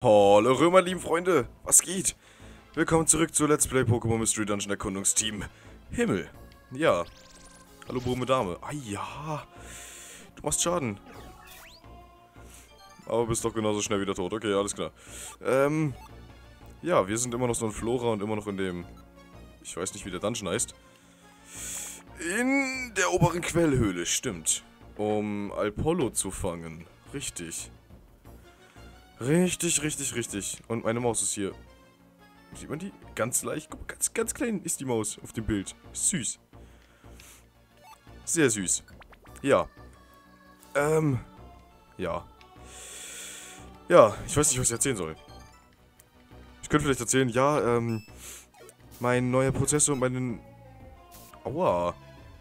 Hallo meine lieben Freunde, was geht? Willkommen zurück zu Let's Play Pokémon Mystery Dungeon Erkundungsteam Himmel. Ja, hallo Brumme Dame. Ah ja, du machst Schaden. Aber bist doch genauso schnell wieder tot, okay, alles klar. Ja, wir sind immer noch so in Flora und immer noch in dem, ich weiß nicht wie der Dungeon heißt. In der oberen Quellhöhle, stimmt. Um Alpollo zu fangen, richtig. Richtig. Und meine Maus ist hier. Sieht man die? Ganz leicht. Guck mal, ganz klein ist die Maus auf dem Bild. Süß. Sehr süß. Ja. Ja. Ja, ich weiß nicht, was ich erzählen soll. Ich könnte vielleicht erzählen, ja, mein neuer Prozessor und meinen... Aua.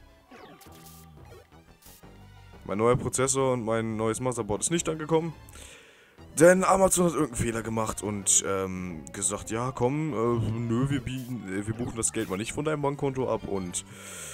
Mein neuer Prozessor und mein neues Motherboard ist nicht angekommen. Denn Amazon hat irgendeinen Fehler gemacht und gesagt, ja komm, nö, wir buchen das Geld mal nicht von deinem Bankkonto ab und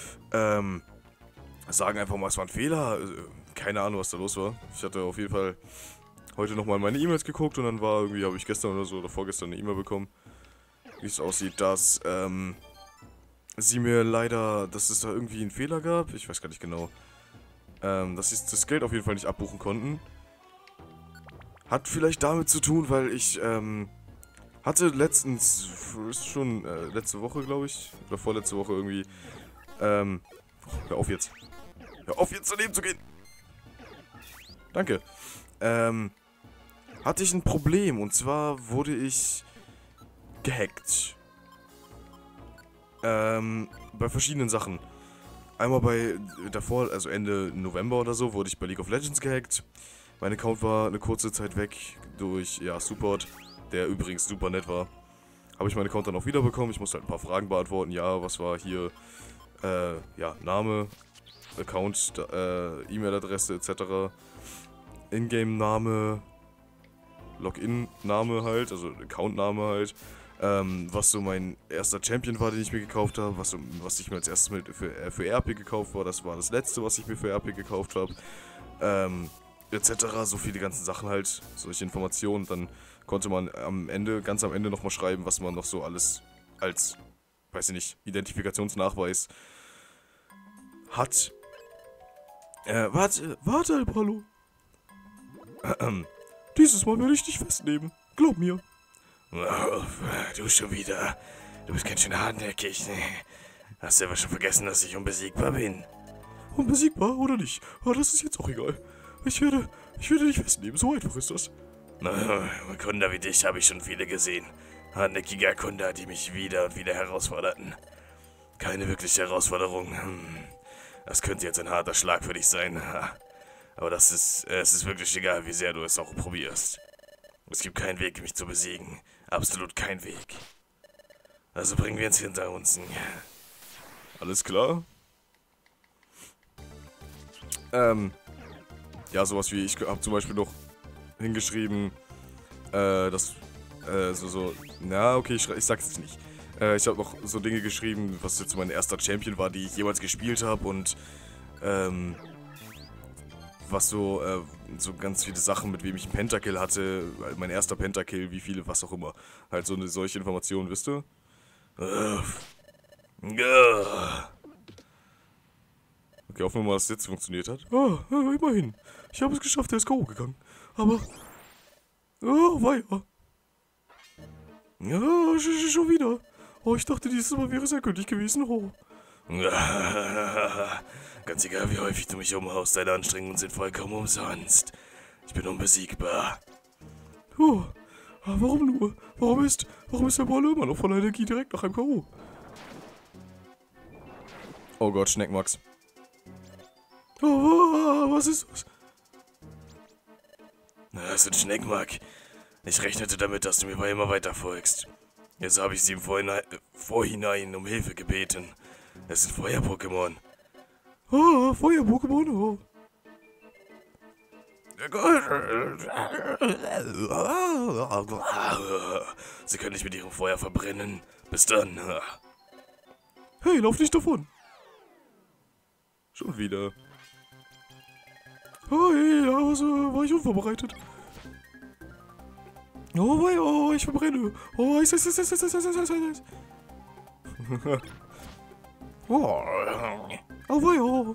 sagen einfach mal, es war ein Fehler. Keine Ahnung, was da los war. Ich hatte auf jeden Fall heute nochmal meine E-Mails geguckt und dann war irgendwie, habe ich gestern oder so oder vorgestern eine E-Mail bekommen, wie es aussieht, dass sie mir leider, dass es da irgendwie einen Fehler gab. Ich weiß gar nicht genau. Dass sie das Geld auf jeden Fall nicht abbuchen konnten. Hat vielleicht damit zu tun, weil ich, hatte letztens, schon letzte Woche, glaube ich, oder vorletzte Woche irgendwie, hör auf jetzt. Hör auf jetzt daneben zu gehen. Danke. Hatte ich ein Problem und zwar wurde ich gehackt. Bei verschiedenen Sachen. Einmal davor, also Ende November oder so, wurde ich bei League of Legends gehackt. Mein Account war eine kurze Zeit weg durch, ja, Support, der übrigens super nett war. Habe ich meinen Account dann auch wiederbekommen. Ich musste halt ein paar Fragen beantworten. Ja, was war hier, ja, Name, Account, E-Mail-Adresse etc. Ingame-Name, Login-Name halt, also Account-Name halt. Was so mein erster Champion war, den ich mir gekauft habe. Was ich mir als erstes für RP gekauft war. Das war das letzte, was ich mir für RP gekauft habe. Etc. So viele ganzen Sachen halt, solche Informationen. Dann konnte man ganz am Ende nochmal schreiben, was man noch so alles als, weiß ich nicht, Identifikationsnachweis hat. Warte, Alpollo. Dieses Mal werde ich dich festnehmen. Glaub mir. Oh, du schon wieder. Du bist ganz schön hartnäckig. Hast du aber schon vergessen, dass ich unbesiegbar bin? Unbesiegbar oder nicht? Aber das ist jetzt auch egal. Ich werde dich festnehmen. So einfach ist das. Erkunder wie dich habe ich schon viele gesehen. Hartnäckige Erkunder, die mich wieder und wieder herausforderten. Keine wirkliche Herausforderung. Das könnte jetzt ein harter Schlag für dich sein. Aber es ist wirklich egal, wie sehr du es auch probierst. Es gibt keinen Weg, mich zu besiegen. Absolut kein Weg. Also bringen wir uns hinter uns. Alles klar? Ja, sowas wie, ich habe zum Beispiel noch hingeschrieben, na, okay, ich sag's jetzt nicht. Ich habe noch so Dinge geschrieben, was jetzt mein erster Champion war, die ich jemals gespielt habe und, was so ganz viele Sachen, mit wem ich einen Pentakill hatte, mein erster Pentakill, wie viele, was auch immer. Halt so solche Informationen, wisst ihr? Okay, hoffen wir mal, dass es jetzt funktioniert hat. Immerhin. Ich habe es geschafft, er ist K.O. gegangen. Aber... Oh, weia. Ja, schon wieder. Oh, ich dachte, dieses Mal wäre es ja gültig gewesen. Oh. Ganz egal, wie häufig du mich umhaust, deine Anstrengungen sind vollkommen umsonst. Ich bin unbesiegbar. Oh, warum nur? Warum ist der Ball immer noch voller Energie direkt nach einem K.O.? Oh Gott, Schneckmax. Oh, was ist das? Das ist ein Schneckmack. Ich rechnete damit, dass du mir immer weiter folgst. Jetzt habe ich sie im Vorhinein um Hilfe gebeten. Es sind Feuer-Pokémon. Feuer-Pokémon, oh. Sie können dich mit ihrem Feuer verbrennen. Bis dann. Hey, lauf nicht davon. Schon wieder. Hey, also war ich unvorbereitet. Oh, wei, oh, ich verbrenne. Oh, Eis. Oh, oh, wei, oh.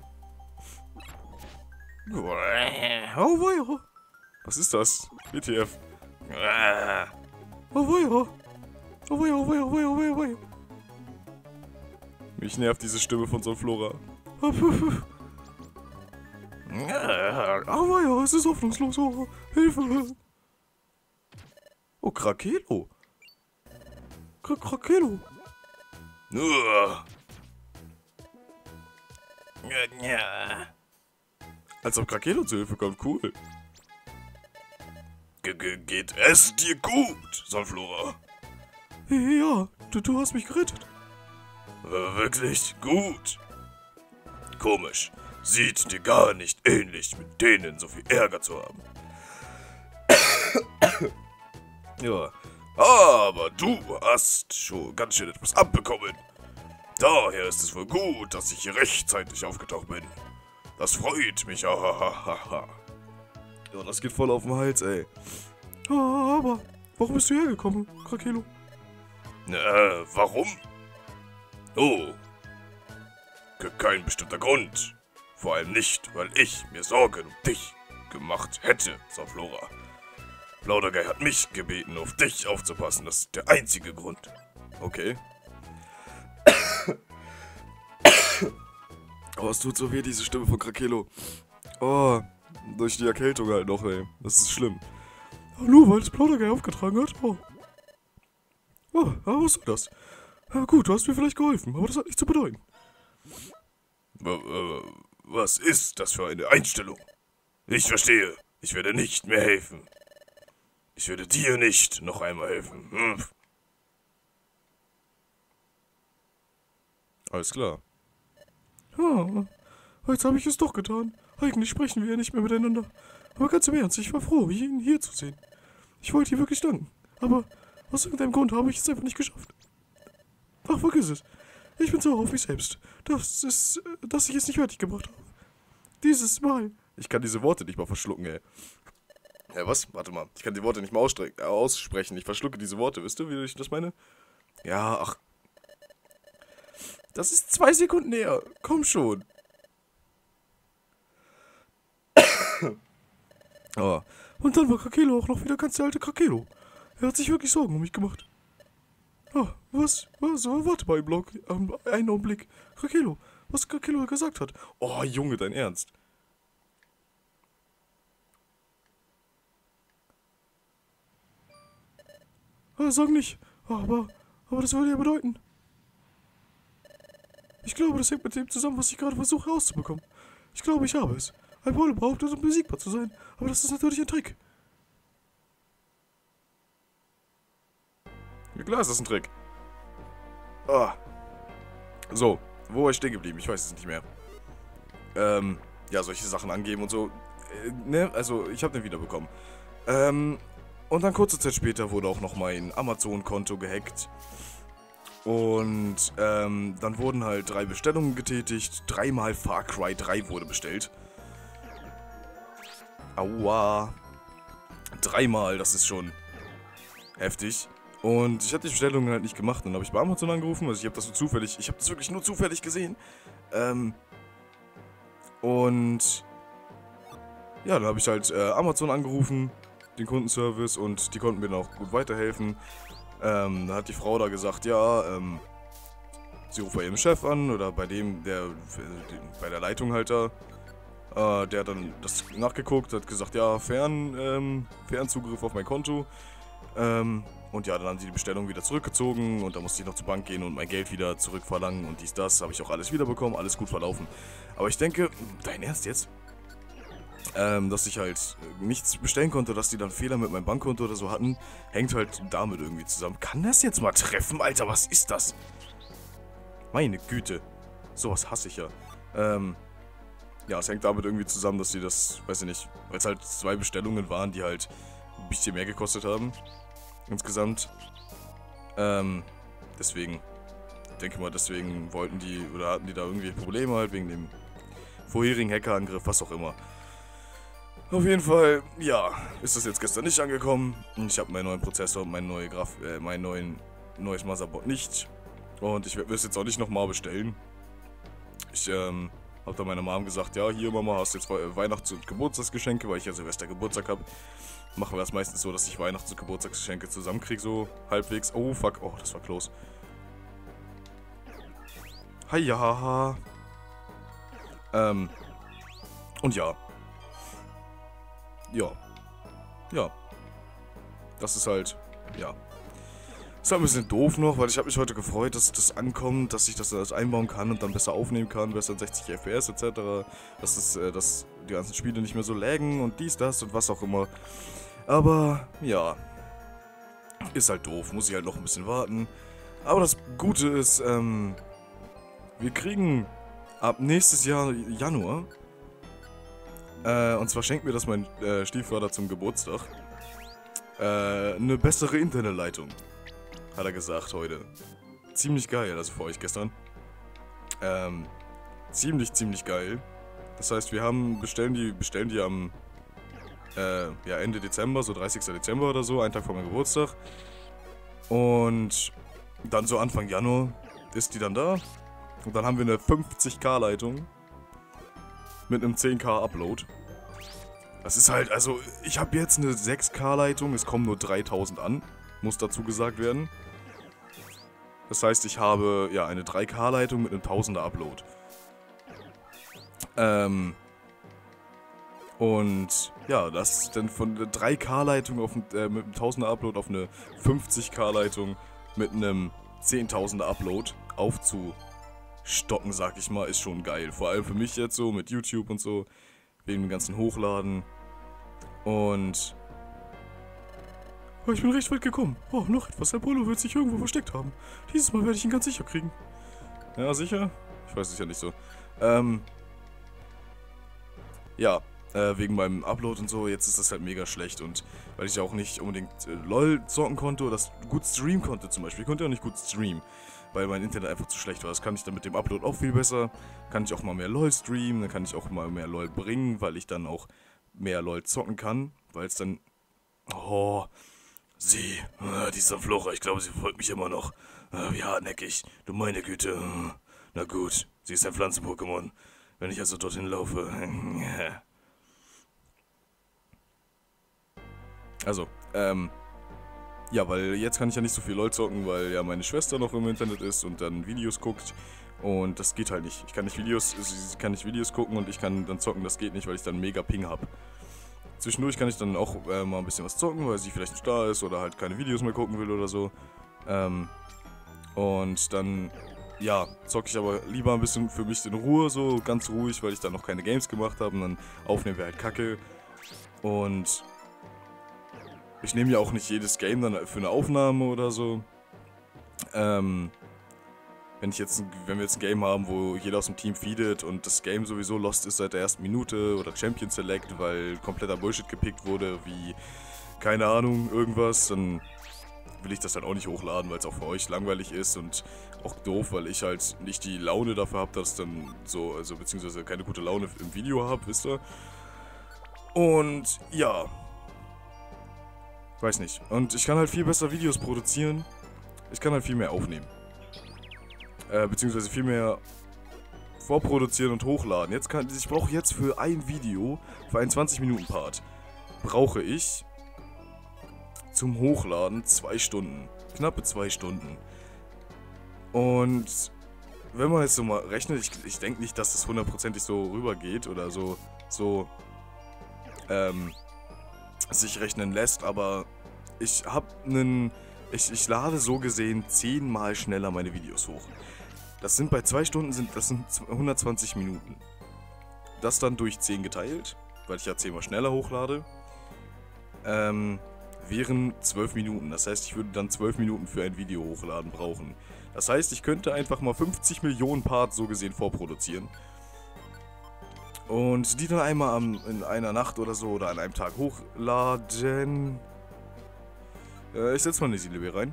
Oh, wei, oh. Was ist das? WTF. Oh, wei, oh. Oh, wei, oh, wei, oh, wei, oh, wei, oh, wei. Mich nervt diese Stimme von Sonflora. Oh, wei, oh, es ist hoffnungslos. Oh, Hilfe. Oh, Krakelo. Krakelo. Als ob Krakelo zu Hilfe kommt, cool. Geht es dir gut, Sonflora? Ja, du hast mich gerettet. Wirklich gut. Komisch. Sieht dir gar nicht ähnlich, mit denen so viel Ärger zu haben. Ja, aber du hast schon ganz schön etwas abbekommen. Daher ist es wohl gut, dass ich hier rechtzeitig aufgetaucht bin. Das freut mich, ahahaha. Ja, das geht voll auf den Hals, ey. Aber, warum bist du hergekommen, Krakelo? Warum? Oh, kein bestimmter Grund. Vor allem nicht, weil ich mir Sorgen um dich gemacht hätte, Sonflora. Plaudergeil hat mich gebeten, auf dich aufzupassen. Das ist der einzige Grund. Okay. Oh, es tut so weh, diese Stimme von Krakelo. Oh, durch die Erkältung halt noch, ey. Das ist schlimm. Oh, nur weil es Plaudergeil aufgetragen hat. Oh. Oh, aber was soll das? Ja, gut, du hast mir vielleicht geholfen, aber das hat nichts zu bedeuten. Was ist das für eine Einstellung? Ich verstehe. Ich werde nicht mehr helfen. Ich werde dir nicht noch einmal helfen. Alles klar. Ah, jetzt habe ich es doch getan. Eigentlich sprechen wir ja nicht mehr miteinander. Aber ganz im Ernst, ich war froh, ihn hier zu sehen. Ich wollte dir wirklich danken. Aber aus irgendeinem Grund habe ich es einfach nicht geschafft. Ach, vergiss es. Ich bin sauer auf mich selbst. Dass ich es nicht fertig gebracht habe. Dieses Mal. Ich kann diese Worte nicht mal verschlucken, ey. Ja, was? Warte mal. Ich kann die Worte nicht mal aussprechen. Ich verschlucke diese Worte. Wisst ihr, wie ich das meine? Ja, ach. Das ist 2 Sekunden her. Komm schon. Oh. Und dann war Krakelo auch noch wieder ganz der alte Krakelo. Er hat sich wirklich Sorgen um mich gemacht. Ah, was? Warte mal einen Augenblick. Krakelo, was Krakelo gesagt hat. Oh, Junge, dein Ernst. Ah, sag nicht. Aber das würde ja bedeuten. Ich glaube, das hängt mit dem zusammen, was ich gerade versuche herauszubekommen. Ich glaube, ich habe es. Ein Pole braucht es, um besiegbar zu sein. Aber das ist natürlich ein Trick. Ja, klar ist das ein Trick. Ah. So, wo war ich stehen geblieben? Ich weiß es nicht mehr. Ja, solche Sachen angeben und so. Ne, also, ich habe den wiederbekommen. Und dann kurze Zeit später wurde auch noch mein Amazon-Konto gehackt. Und, dann wurden halt 3 Bestellungen getätigt. 3-mal Far Cry 3 wurde bestellt. Aua. 3-mal, das ist schon heftig. Und ich hatte die Bestellungen halt nicht gemacht. Dann habe ich bei Amazon angerufen. Also ich habe das so zufällig, ich habe das wirklich nur zufällig gesehen. Und ja, dann habe ich halt Amazon angerufen, den Kundenservice, und die konnten mir dann auch gut weiterhelfen. Dann hat die Frau da gesagt, ja, sie ruft bei ihrem Chef an oder bei dem, bei der Leitung halt da. Der hat dann das nachgeguckt, hat gesagt, ja, Fernzugriff auf mein Konto. Und ja, dann haben sie die Bestellung wieder zurückgezogen und da musste ich noch zur Bank gehen und mein Geld wieder zurückverlangen und dies, das. Habe ich auch alles wiederbekommen, alles gut verlaufen. Aber ich denke, dein Ernst jetzt? Dass ich halt nichts bestellen konnte, dass die dann Fehler mit meinem Bankkonto oder so hatten, hängt halt damit irgendwie zusammen. Kann das jetzt mal treffen? Alter, was ist das? Meine Güte. Sowas hasse ich ja. Ja, es hängt damit irgendwie zusammen, dass sie das, weiß ich nicht, weil es halt 2 Bestellungen waren, die halt ein bisschen mehr gekostet haben. Insgesamt. Deswegen. Ich denke mal, deswegen wollten die, oder hatten die da irgendwie Probleme halt, wegen dem vorherigen Hackerangriff, was auch immer. Auf jeden Fall, ja, ist das jetzt gestern nicht angekommen. Ich habe meinen neuen Prozessor und mein neues Motherboard nicht. Und ich werde es jetzt auch nicht nochmal bestellen. Ich habe dann meiner Mom gesagt, ja, hier Mama, hast jetzt Weihnachts- und Geburtstagsgeschenke, weil ich ja Silvester Geburtstag habe. Machen wir das meistens so, dass ich Weihnachts- und Geburtstagsgeschenke zusammenkriege, so halbwegs. Oh, fuck, oh, das war close. Hiya. Und ja. Ja. Das ist halt, ja. Ist halt ein bisschen doof noch, weil ich habe mich heute gefreut, dass das ankommt, dass ich das alles einbauen kann und dann besser aufnehmen kann, besser in 60 FPS etc. Dass die ganzen Spiele nicht mehr so laggen und dies, das und was auch immer. Aber, ja. Ist halt doof, muss ich halt noch ein bisschen warten. Aber das Gute ist, wir kriegen ab nächstes Jahr Januar, und zwar schenkt mir das mein Stiefvater zum Geburtstag, eine bessere Internetleitung, hat er gesagt heute. Ziemlich geil, also für euch gestern. Ziemlich geil. Das heißt, wir bestellen die am Ende Dezember, so 30. Dezember oder so, einen Tag vor meinem Geburtstag. Und dann so Anfang Januar ist die dann da. Und dann haben wir eine 50K Leitung mit einem 10K Upload. Das ist halt, also ich habe jetzt eine 6K Leitung, es kommen nur 3000 an, muss dazu gesagt werden. Das heißt, ich habe ja eine 3K Leitung mit einem 1000er Upload. Und ja, das ist dann von der 3K Leitung mit einem 1000er Upload auf eine 50K Leitung mit einem 10.000er Upload aufzustocken, sag ich mal, ist schon geil. Vor allem für mich jetzt so mit YouTube und so, wegen dem ganzen Hochladen. Und oh, ich bin recht weit gekommen. Oh, noch etwas. Apollo wird sich irgendwo versteckt haben. Dieses Mal werde ich ihn ganz sicher kriegen. Ja, sicher? Ich weiß es ja nicht so. Ja, wegen meinem Upload und so, jetzt ist das halt mega schlecht. Und weil ich ja auch nicht unbedingt LOL zocken konnte oder das gut streamen konnte zum Beispiel. Ich konnte ja nicht gut streamen, weil mein Internet einfach zu schlecht war. Das kann ich dann mit dem Upload auch viel besser. Kann ich auch mal mehr LOL streamen, dann kann ich auch mal mehr LOL bringen, weil ich dann auch mehr LOL zocken kann. Weil es dann... Oh, Sie, dieser Flucher, ich glaube, sie verfolgt mich immer noch. Wie hartnäckig, du meine Güte. Na gut, sie ist ein Pflanzen-Pokémon. Wenn ich also dorthin laufe. Also, ja, weil jetzt kann ich ja nicht so viel LOL zocken, weil ja meine Schwester noch im Internet ist und dann Videos guckt. Und das geht halt nicht. Sie kann nicht Videos gucken und ich kann dann zocken, das geht nicht, weil ich dann mega Ping habe. Zwischendurch kann ich dann auch mal ein bisschen was zocken, weil sie vielleicht nicht da ist oder halt keine Videos mehr gucken will oder so. Und dann, ja, zocke ich aber lieber ein bisschen für mich in Ruhe, so ganz ruhig, weil ich dann noch keine Games gemacht habe und dann aufnehmen wir halt kacke. Und ich nehme ja auch nicht jedes Game dann für eine Aufnahme oder so. Wenn wir jetzt ein Game haben, wo jeder aus dem Team feedet und das Game sowieso lost ist seit der ersten Minute oder Champion Select, weil kompletter Bullshit gepickt wurde, wie, keine Ahnung, irgendwas, dann will ich das dann auch nicht hochladen, weil es auch für euch langweilig ist und auch doof, weil ich halt nicht die Laune dafür habe, dass dann so, also beziehungsweise keine gute Laune im Video habe, wisst ihr. Und ja, weiß nicht. Und ich kann halt viel besser Videos produzieren, ich kann halt viel mehr aufnehmen. Beziehungsweise viel mehr vorproduzieren und hochladen. Ich brauche jetzt für ein Video, für einen 20-Minuten-Part, brauche ich zum Hochladen 2 Stunden. Knappe 2 Stunden. Und wenn man jetzt so mal rechnet, ich denke nicht, dass das hundertprozentig so rübergeht oder so sich rechnen lässt, aber ich lade so gesehen 10-mal schneller meine Videos hoch. Das sind bei 2 Stunden, das sind 120 Minuten. Das dann durch 10 geteilt, weil ich ja 10-mal schneller hochlade, wären 12 Minuten. Das heißt, ich würde dann 12 Minuten für ein Video hochladen brauchen. Das heißt, ich könnte einfach mal 50 Millionen Parts so gesehen vorproduzieren. Und die dann einmal in einer Nacht oder so oder an einem Tag hochladen. Ich setze mal eine Silbe rein.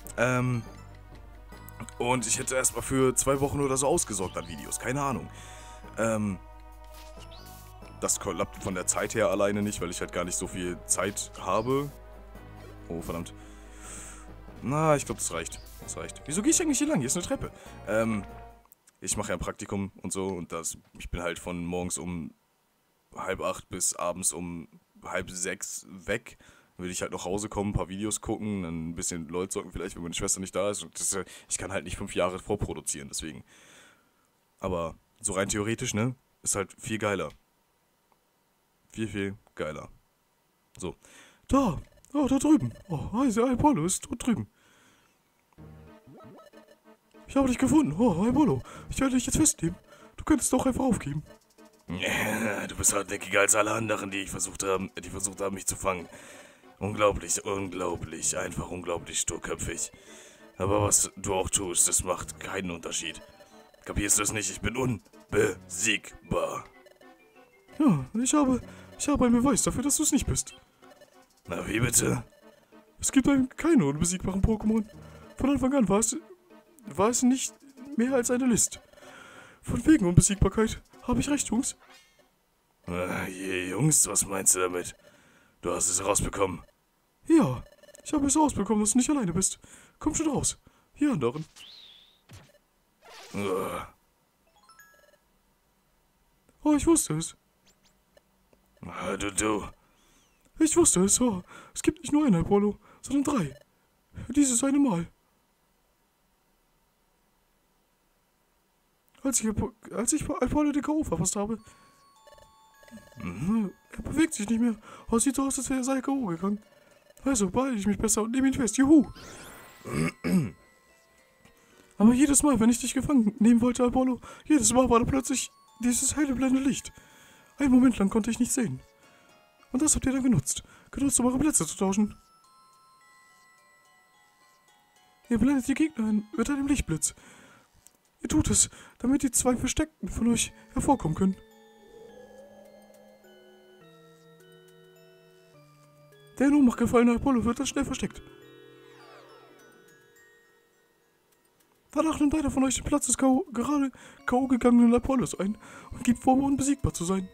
Und ich hätte erstmal für 2 Wochen oder so ausgesorgt an Videos. Keine Ahnung. Dann das klappt von der Zeit her alleine nicht, weil ich halt gar nicht so viel Zeit habe. Oh, verdammt. Na, ich glaube, das reicht. Das reicht. Wieso gehe ich eigentlich hier lang? Hier ist eine Treppe. Ich mache ja ein Praktikum und so und ich bin halt von morgens um 7:30 bis abends um 5:30 weg. Dann würde ich halt nach Hause kommen, ein paar Videos gucken, dann ein bisschen LOL zocken vielleicht, wenn meine Schwester nicht da ist. Und ich kann halt nicht 5 Jahre vorproduzieren, deswegen. Aber so rein theoretisch, ne, ist halt viel geiler. Viel, viel geiler. So. Da drüben. Oh, hi, Apollo ist dort drüben. Ich habe dich gefunden. Oh, Apollo. Ich werde dich jetzt festnehmen. Du könntest doch einfach aufgeben. Du bist hartnäckiger als alle anderen, die versucht haben, mich zu fangen. Unglaublich, unglaublich, einfach unglaublich sturköpfig. Aber was du auch tust, das macht keinen Unterschied. Kapierst du es nicht? Ich bin unbesiegbar. Ja, ich habe einen Beweis dafür, dass du es nicht bist. Na, wie bitte? Es gibt keine unbesiegbaren Pokémon. Von Anfang an war es nicht mehr als eine List. Von wegen Unbesiegbarkeit. Habe ich recht, Jungs? Jungs, was meinst du damit? Du hast es rausbekommen. Ja, ich habe es rausbekommen, dass du nicht alleine bist. Komm schon raus. Hier anderen. Oh, ich wusste es. Du. Ich wusste es, oh. Es gibt nicht nur einen Apollo, sondern 3. Dieses eine Mal. Als ich Apollo den K.O. verpasst habe. Er bewegt sich nicht mehr. Oh, sieht so aus, als wäre er K.O. gegangen. Also beeile ich mich besser und nehme ihn fest. Juhu! Aber jedes Mal, wenn ich dich gefangen nehmen wollte, Apollo, jedes Mal war da plötzlich dieses helle blende Licht. Einen Moment lang konnte ich nichts sehen. Und das habt ihr dann genutzt. Um eure Plätze zu tauschen. Ihr blendet die Gegner ein mit einem Lichtblitz. Ihr tut es, damit die 2 Versteckten von euch hervorkommen können. Der in Ohnmacht gefallene Apollo wird dann schnell versteckt. Danach nimmt einer von euch den Platz des gerade K.O. gegangenen Apollos ein und gibt vor, unbesiegbar zu sein.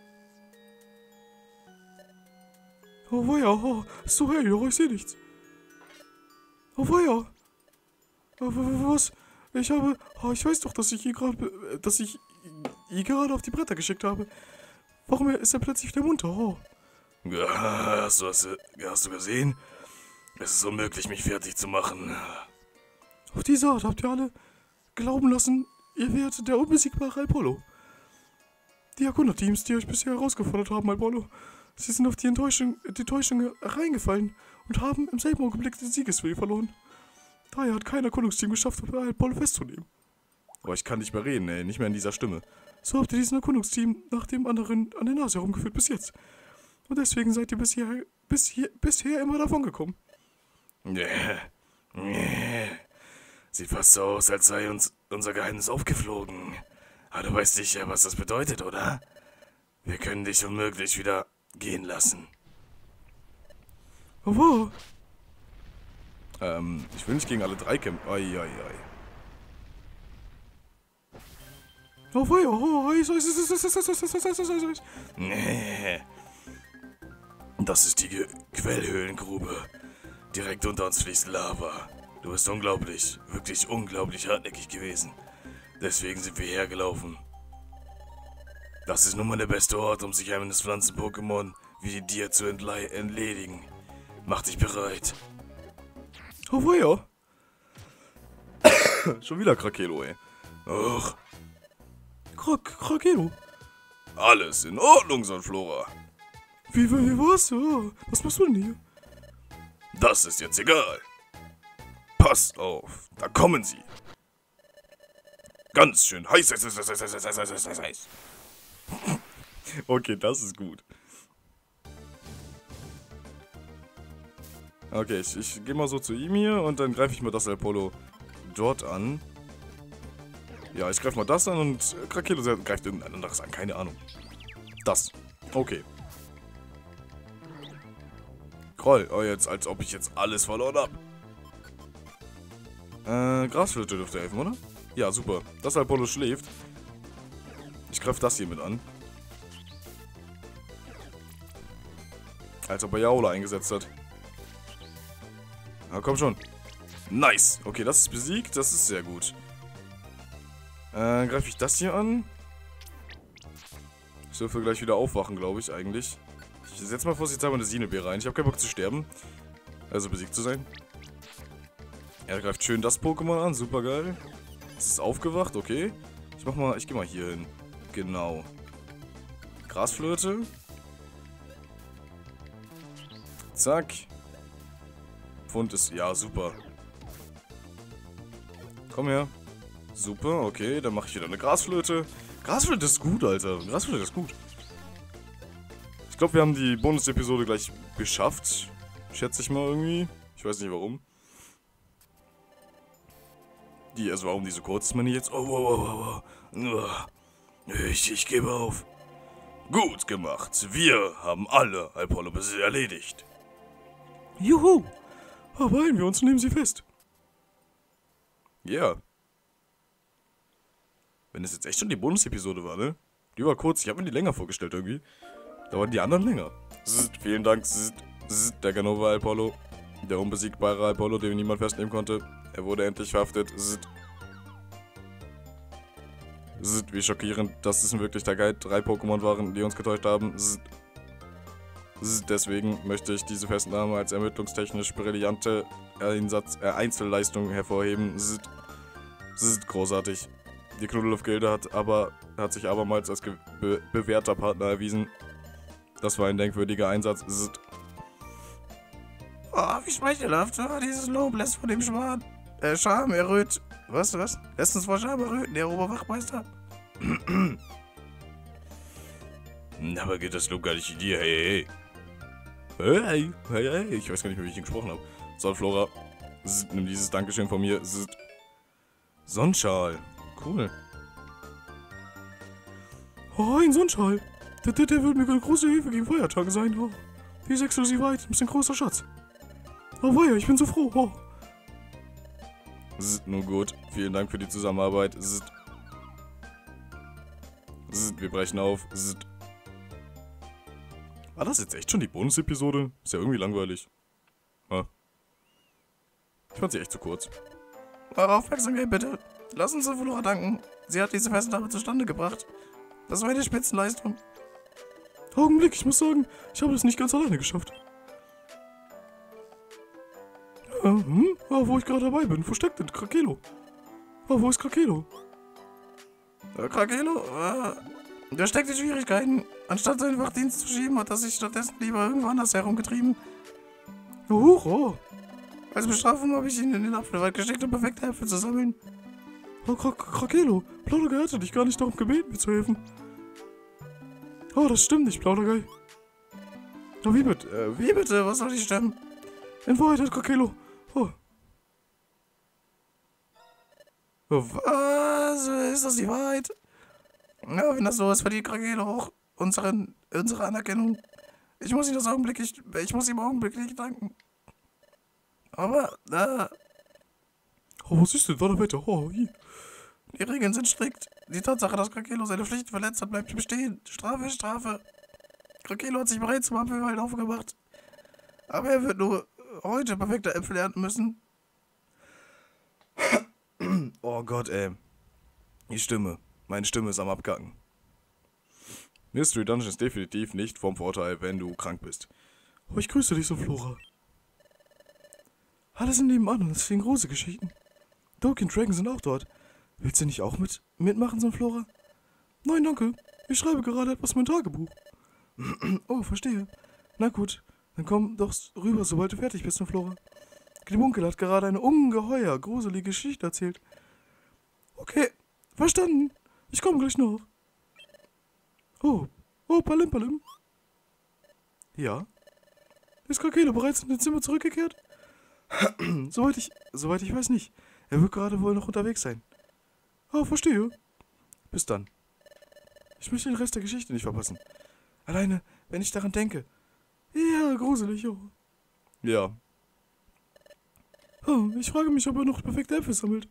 Oh weia, oh, ist so hell, doch ich sehe nichts. Oh weia. Was? Ich weiß doch, dass ich ihn gerade auf die Bretter geschickt habe. Warum ist er plötzlich wieder munter? Oh. Hast du gesehen? Es ist unmöglich, mich fertig zu machen. Auf diese Art habt ihr alle glauben lassen, ihr wärt der unbesiegbare Apollo. Die Erkunderteams, die euch bisher herausgefordert haben, Apollo, sie sind auf die Täuschung reingefallen und haben im selben Augenblick den Siegeswillen verloren. Daher hat kein Erkundungsteam geschafft, Apollo festzunehmen. Aber ich kann nicht mehr reden, ey, nicht mehr in dieser Stimme. So habt ihr diesen Erkundungsteam nach dem anderen an der Nase herumgeführt bis jetzt. Und deswegen seid ihr bisher immer davon gekommen. Sieht fast so aus, als sei uns unser Geheimnis aufgeflogen. Aber du weißt sicher, was das bedeutet, oder? Wir können dich unmöglich wieder gehen lassen. Aber ich will nicht gegen alle 3 kämpfen. Ai. Oh, Feuer. Oh, Eis. Das ist die Quellhöhlengrube. Direkt unter uns fließt Lava. Du bist unglaublich, wirklich unglaublich hartnäckig gewesen. Deswegen sind wir hergelaufen. Das ist nun mal der beste Ort, um sich eines Pflanzen-Pokémon wie dir zu entledigen. Mach dich bereit. Oh, Feuer. Schon wieder Krakelo, ey. Och. Krakelo. Alles in Ordnung, Sonflora. Wie was? Oh, was machst du denn hier? Das ist jetzt egal. Pass auf, da kommen sie. Ganz schön heiß. Okay, das ist gut. Okay, ich gehe mal so zu ihm hier und dann greife ich mal das Apollo dort an. Ja, ich greife mal das an und Krakelo greift irgendein anderes an, keine Ahnung. Das. Okay. Groll, oh jetzt, als ob ich jetzt alles verloren habe. Grasflöte dürfte helfen, oder? Ja, super. Das Apollo schläft. Ich greife das hier mit an. Als ob er Jaula eingesetzt hat. Na komm schon. Nice. Okay, das ist besiegt. Das ist sehr gut. Greife ich das hier an? Ich dürfte gleich wieder aufwachen, glaube ich, eigentlich. Ich setze mal vorsichtshalber eine Sinebär rein. Ich habe keinen Bock zu sterben. Also besiegt zu sein. Er greift schön das Pokémon an. Super geil. Es ist aufgewacht, okay. Ich gehe mal hier hin. Genau. Grasflöte. Zack. Pfund ist... Ja, super. Komm her. Super, okay. Dann mache ich wieder eine Grasflöte. Grasflöte ist gut, Alter. Grasflöte ist gut. Ich glaube, wir haben die Bonus-Episode gleich geschafft. Schätze ich mal irgendwie. Ich weiß nicht warum. Also warum die so kurz ist, meine ich jetzt? Oh. Ich gebe auf. Gut gemacht. Wir haben alle Apollo erledigt. Juhu. Aber beeilen wir uns und nehmen sie fest. Ja. Yeah. Wenn es jetzt echt schon die Bonus-Episode war, ne? Die war kurz. Ich habe mir die länger vorgestellt irgendwie. Da waren die anderen länger. Vielen Dank, der Ganova Apollo. Der unbesiegbare Apollo, den niemand festnehmen konnte. Er wurde endlich verhaftet. Wie schockierend, dass es in Wirklichkeit 3 Pokémon waren, die uns getäuscht haben. Deswegen möchte ich diese Festnahme als ermittlungstechnisch brillante Einzelleistung hervorheben. Großartig. Die Knuddelhof-Gilde hat sich abermals als bewährter Partner erwiesen. Das war ein denkwürdiger Einsatz. Oh, wie schmeichelhaft. Oh, dieses Lob lässt von dem Scham erröt. Was? Lässt uns vor Scham erröten, der Oberwachtmeister. Aber geht das Lob gar nicht in dir? Hey. Ich weiß gar nicht mehr, wie ich ihn gesprochen habe. So, Flora. Nimm dieses Dankeschön von mir. Sonnenschal. Cool. Oh, ein Sonnenschal. Der wird mir eine große Hilfe gegen Feiertage sein. Oh, wie exklusive Items, ein großer Schatz. Oh weia, ich bin so froh. Oh. Nun gut. Vielen Dank für die Zusammenarbeit. Wir brechen auf. War das jetzt echt schon die Bonus-Episode? Ist ja irgendwie langweilig. Ha. Ich fand sie echt zu kurz. Eure Aufmerksamkeit bitte. Lass uns Flora danken. Sie hat diese Festnahme zustande gebracht. Das war eine Spitzenleistung. Augenblick, ich muss sagen, ich habe das nicht ganz alleine geschafft. Wo ich gerade dabei bin, wo steckt denn Krakelo? Wo ist Krakelo? Krakelo? Der steckt in Schwierigkeiten. Anstatt seinen Wachdienst zu schieben, hat er sich stattdessen lieber irgendwo anders herumgetrieben. Oh. Als Bestrafung habe ich ihn in den Apfelwald geschickt, um perfekte Äpfel zu sammeln. Oh, Krakelo, Plaudergei hatte dich gar nicht darum gebeten, mir zu helfen. Oh, das stimmt nicht, Plaudergei. Oh, wie bitte? Was soll ich stimmen? In Wahrheit hat Krakelo. Oh. Was? Ist das die Wahrheit? Ja, wenn das so ist, verdient Krakelo auch unsere Anerkennung. Ich muss ihm augenblicklich danken. Aber, Oh, was ist denn da weiter? Oh, hier. Die Regeln sind strikt. Die Tatsache, dass Krakelo seine Pflicht verletzt hat, bleibt bestehen. Strafe. Krakelo hat sich bereits zum Apfelwald aufgemacht. Aber er wird nur heute perfekte Äpfel ernten müssen. Oh Gott, ey. Meine Stimme ist am Abkacken. Mystery Dungeon ist definitiv nicht vom Vorteil, wenn du krank bist. Oh, ich grüße dich so, Flora. Alle sind nebenan und es fehlen große Geschichten. Doki und Dragon sind auch dort. Willst du nicht auch mitmachen, so Flora? Nein, danke. Ich schreibe gerade etwas in mein Tagebuch. Oh, verstehe. Na gut, dann komm doch rüber, sobald du fertig bist, so Flora. Glibunkel hat gerade eine ungeheuer gruselige Geschichte erzählt. Okay, verstanden. Ich komme gleich noch. Oh, Palim. Ja? Ist Krakelo bereits in dein Zimmer zurückgekehrt? Soweit ich weiß nicht. Er wird gerade wohl noch unterwegs sein. Oh, verstehe. Bis dann. Ich möchte den Rest der Geschichte nicht verpassen. Alleine, wenn ich daran denke. Ja, gruselig, oh. Ja. Oh, ich frage mich, ob er noch perfekte Äpfel sammelt.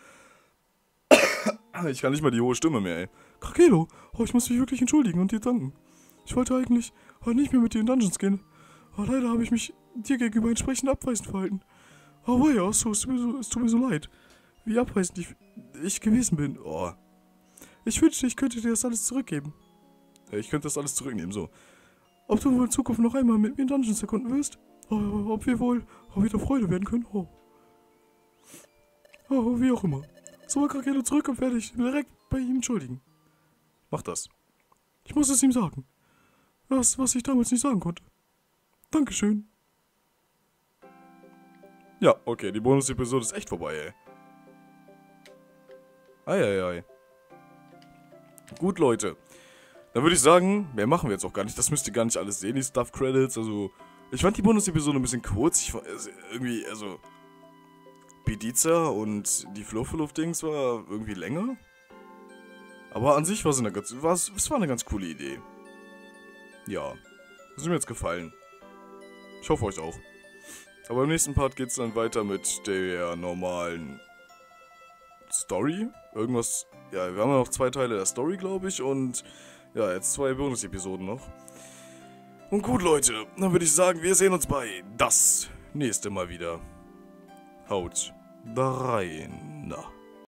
Ich kann nicht mal die hohe Stimme mehr, ey. Krakelo, oh, ich muss mich wirklich entschuldigen und dir danken. Ich wollte eigentlich heute nicht mehr mit dir in Dungeons gehen. Aber leider habe ich mich dir gegenüber entsprechend abweisend verhalten. Aber ja, so, es tut mir so leid, wie abweisend ich gewesen bin. Oh. Ich wünschte, ich könnte dir das alles zurückgeben. Ich könnte das alles zurücknehmen, so. Ob du wohl in Zukunft noch einmal mit mir in Dungeons erkunden wirst? Ob wir wohl auch wieder Freude werden können? Oh, wie auch immer. So, gerade gerne zurück und werde ich direkt bei ihm entschuldigen. Mach das. Ich muss es ihm sagen. Das, was ich damals nicht sagen konnte. Dankeschön. Ja, okay, die Bonus-Episode ist echt vorbei, ey. Eieiei. Gut, Leute. Dann würde ich sagen, mehr machen wir jetzt auch gar nicht. Das müsst ihr gar nicht alles sehen, die Stuff-Credits. Also, ich fand die Bonus-Episode ein bisschen kurz. Ich fand irgendwie, also... Bediza und die Fluffeluff-Dings war irgendwie länger. Aber an sich war es eine ganz coole Idee. Ja. Das ist mir jetzt gefallen. Ich hoffe euch auch. Aber im nächsten Part geht es dann weiter mit der normalen Story. Irgendwas. Ja, wir haben ja noch 2 Teile der Story, glaube ich. Und ja, jetzt 2 Bonus-Episoden noch. Und gut, Leute. Dann würde ich sagen, wir sehen uns bei das nächste Mal wieder. Haut da rein.